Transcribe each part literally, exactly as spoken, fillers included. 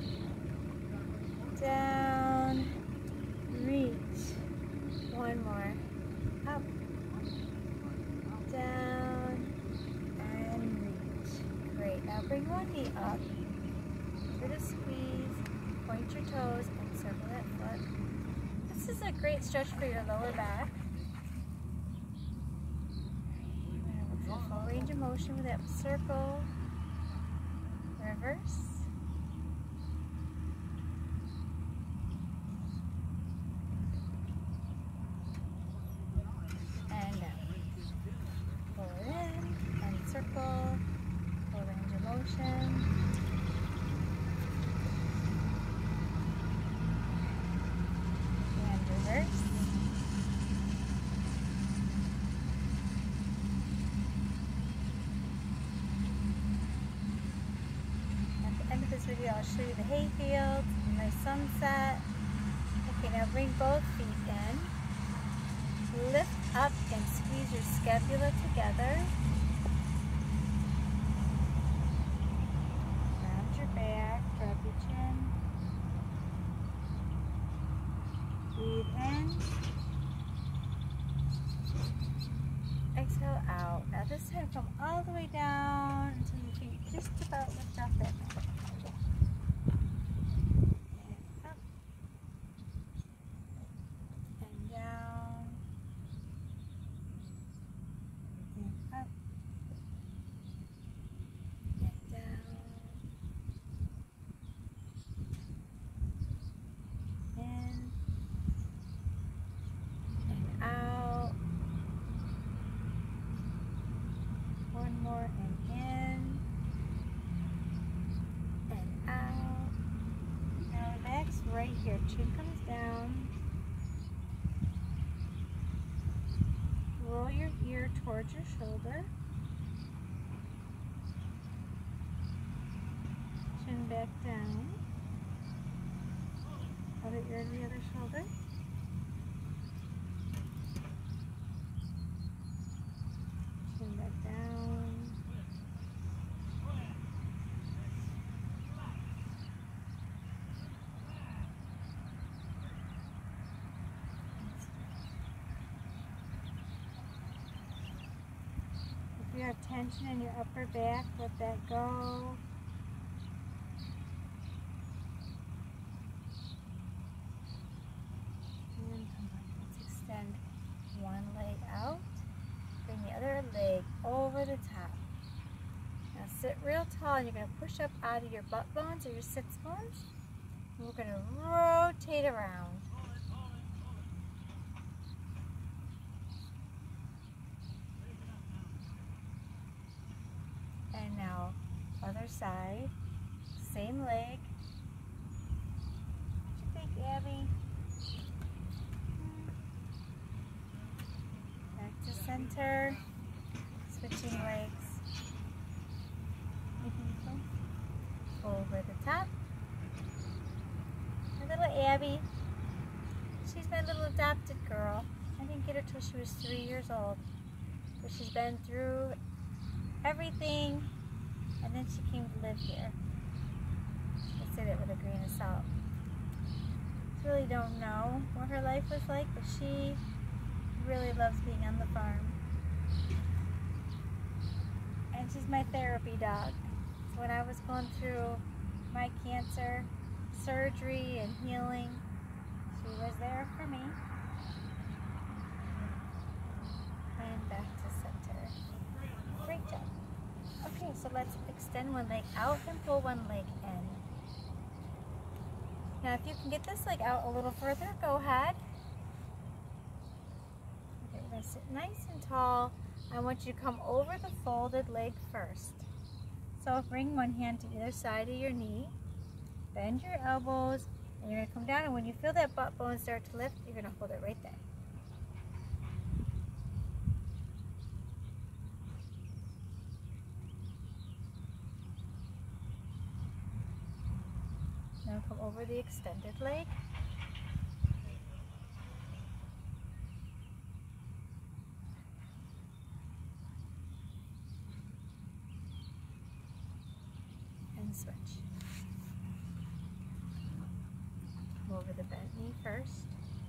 up, down, reach. One more. Up, down, and reach. Great. Now bring one knee up. Give it a squeeze. Point your toes and circle that foot. This is a great stretch for your lower back. Full range of motion with that circle, reverse, and down. Pull it in and circle, full range of motion. And reverse. Video, I'll show you the hayfield, nice sunset. Okay, now bring both feet in. Lift up and squeeze your scapula together. Round your back, drop your chin. Breathe in. Exhale out. Now this time come all the way down until your feet just about lift off that mat. Right here, chin comes down. Roll your ear towards your shoulder. Chin back down. Other ear to the other shoulder. Chin back down. If you have tension in your upper back, let that go. And let's extend one leg out. Bring the other leg over the top. Now sit real tall and you're going to push up out of your butt bones or your sits bones. And we're going to rotate around. And now, other side, same leg. What you think, Abby? Back to center. Switching legs. Over the top. My little Abby. She's my little adopted girl. I didn't get her till she was three years old. But she's been through everything, and then she came to live here. I say that with a grain of salt. I really don't know what her life was like, but she really loves being on the farm. And she's my therapy dog. So when I was going through my cancer, surgery, and healing, she was there for me. And back to center. Great job. Okay, so let's extend one leg out and pull one leg in. Now if you can get this leg out a little further, go ahead. Okay, we're going to sit nice and tall. I want you to come over the folded leg first. So bring one hand to either side of your knee. Bend your elbows, and you're going to come down, and when you feel that butt bone start to lift, you're going to hold it right there. Now come over the extended leg. And switch. over the bent knee first.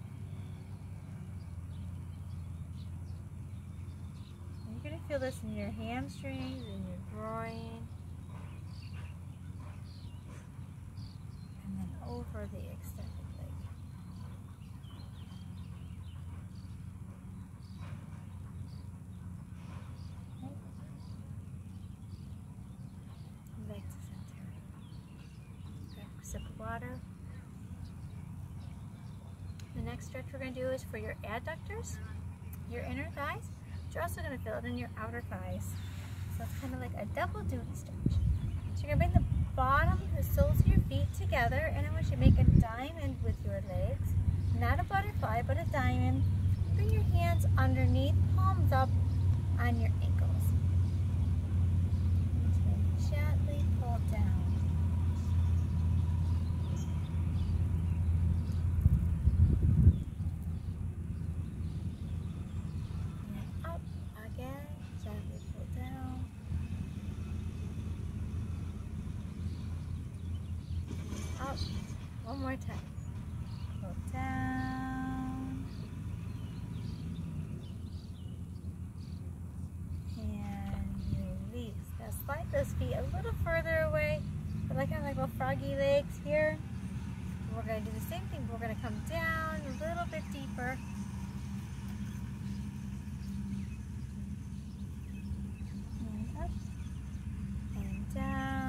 And you're going to feel this in your hamstrings and your groin. And then over the extended leg. Okay. Leg to center. Grab a sip of water. The next stretch we're going to do is for your adductors, your inner thighs. But you're also going to feel it in your outer thighs. So it's kind of like a double duty stretch. So you're going to bring the bottom, the soles of your feet together, and I want you to make a diamond with your legs. Not a butterfly, but a diamond. Bring your hands underneath, palms up on your ankles. Just gently pull down. One more time. Pull down. And release. Now slide those feet a little further away. But like kind of like little froggy legs here. And we're going to do the same thing. We're going to come down a little bit deeper. And up. And down.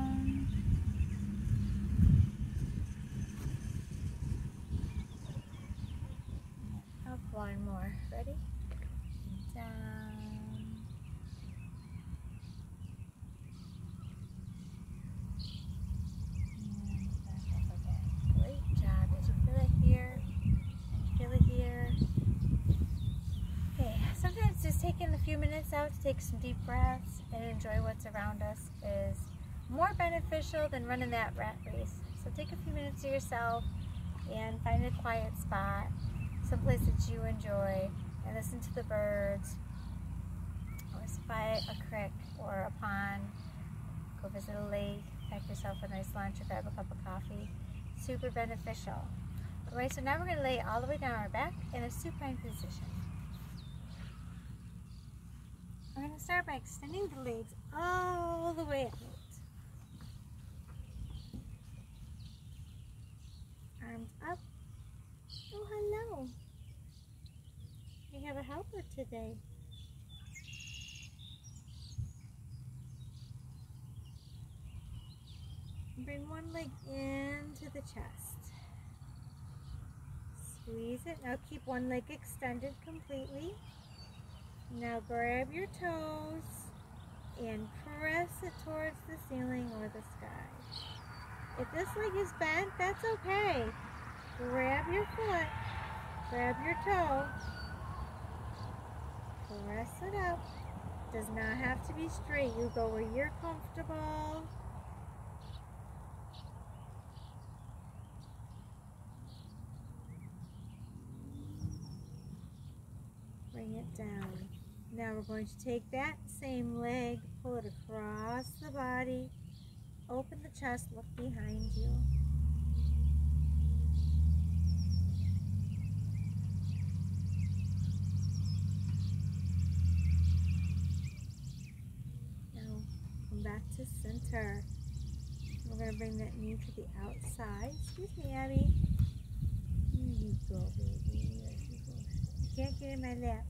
One more. Ready? And down. And back up again. Great job. Did you feel it here? Did you feel it here? Okay, sometimes just taking a few minutes out to take some deep breaths and enjoy what's around us is more beneficial than running that rat race. So take a few minutes to yourself and find a quiet spot, someplace that you enjoy, and listen to the birds, or sit by a creek or a pond, go visit a lake, pack yourself a nice lunch or grab a cup of coffee. Super beneficial. Alright, so now we're going to lay all the way down our back in a supine position. We're going to start by extending the legs all the way out. Arms up. Oh, hello. We have a helper today. Bring one leg into the chest. Squeeze it. Now keep one leg extended completely. Now grab your toes and press it towards the ceiling or the sky. If this leg is bent, that's okay. Grab your foot, grab your toe, press it up. Does not have to be straight. You go where you're comfortable. Bring it down. Now we're going to take that same leg, pull it across the body, open the chest, look behind you. Back to center. We're going to bring that knee to the outside. Excuse me, Abby. Here you go, baby. There you go. You can't get in my lap.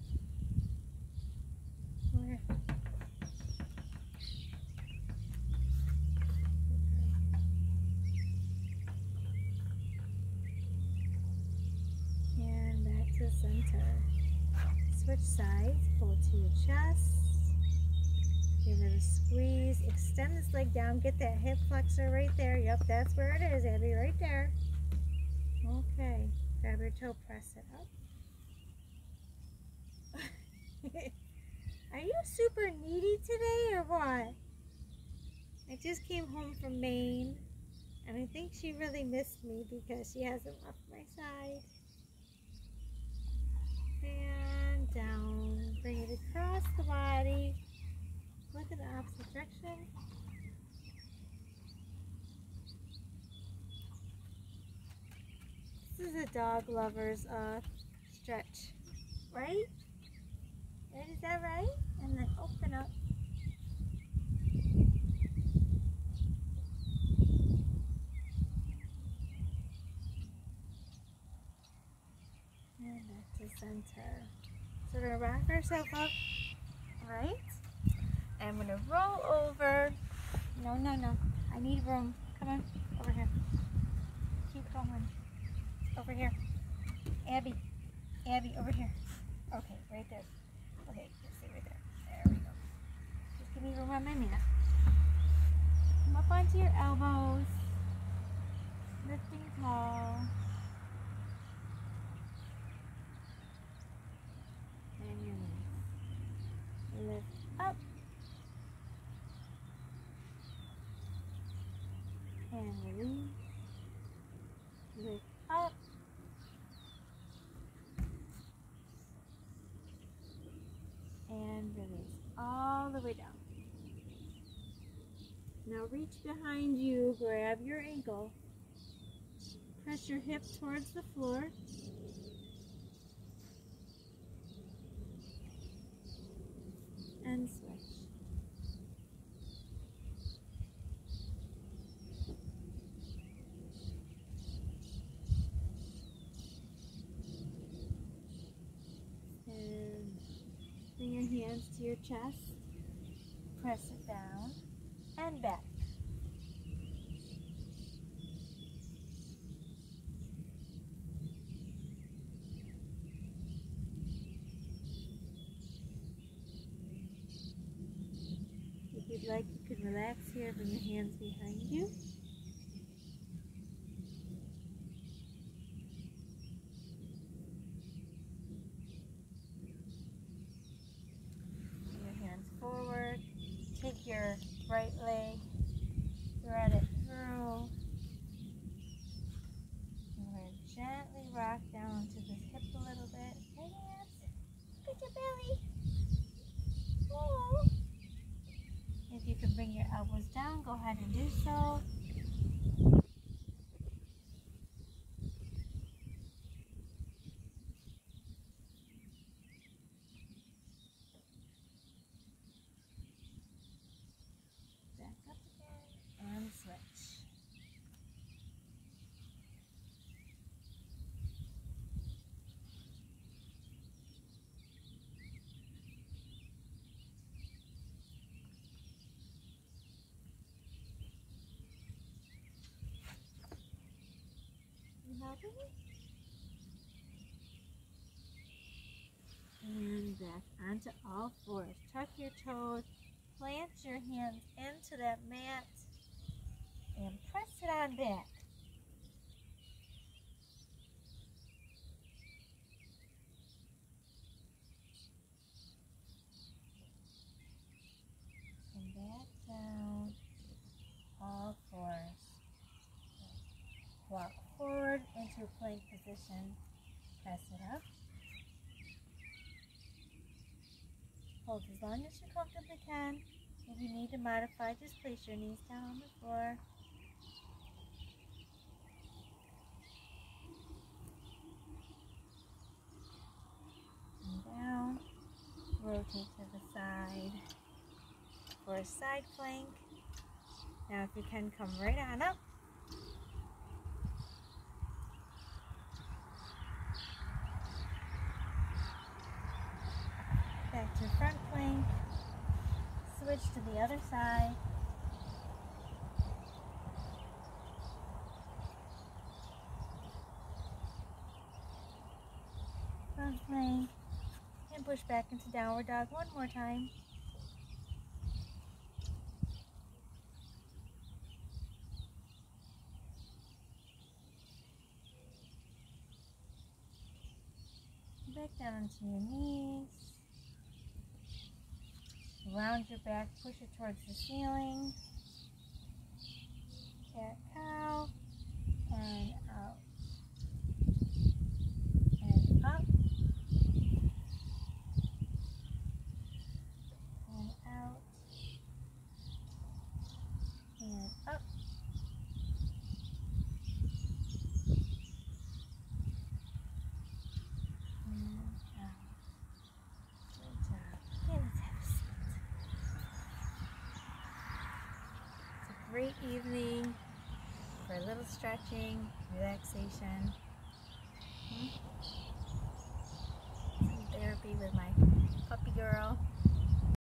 Come here. And back to center. Switch sides. Pull to your chest. Give it a squeeze. Extend this leg down. Get that hip flexor right there. Yep, that's where it is, Abby, right there. Okay. Grab your toe, press it up. Are you super needy today or what? I just came home from Maine, and I think she really missed me because she hasn't left my side. And down. Bring it across the body. Look in the opposite direction. is a dog lover's uh, stretch, right? Right, is that right? And then open up. And back to center. So we're gonna rock ourselves up, right? And I'm gonna roll over. No, no, no. I need room. Come on, over here. Keep going. Over here. Abby. Abby, over here. Okay, right there. Okay, just stay right there. There we go. Just give me room on my mat. Come up onto your elbows. Lifting tall. And release. Lift up. And release. Lift up. And release all the way down. Now reach behind you, grab your ankle. Press your hip towards the floor. And switch. And bring your hands to your chest. Press it down and back. If you'd like, you could relax here, bring your hands behind you. Bring your hands forward. Take your right leg, thread it through. And we're going to gently rock down to this hip a little bit. Hey, hands. Look at your belly. Oh. If you can bring your elbows down, go ahead and do so. Back up again and switch. And back onto all fours. Tuck your toes, plant your hands into that mat, and press it on back. And back down, all fours. Walk forward into plank position. Press it up. Hold as long as you comfortably can. If you need to modify, just place your knees down on the floor. And down. Rotate to the side for a side plank. Now if you can, come right on up. Back to front plank. Switch to the other side. Front plank. And push back into downward dog one more time. Back down onto your knees. Round your back, push it towards the ceiling. Cat cow. And out. And up. And out. And up. great evening for a little stretching, relaxation, hmm? some therapy with my puppy girl.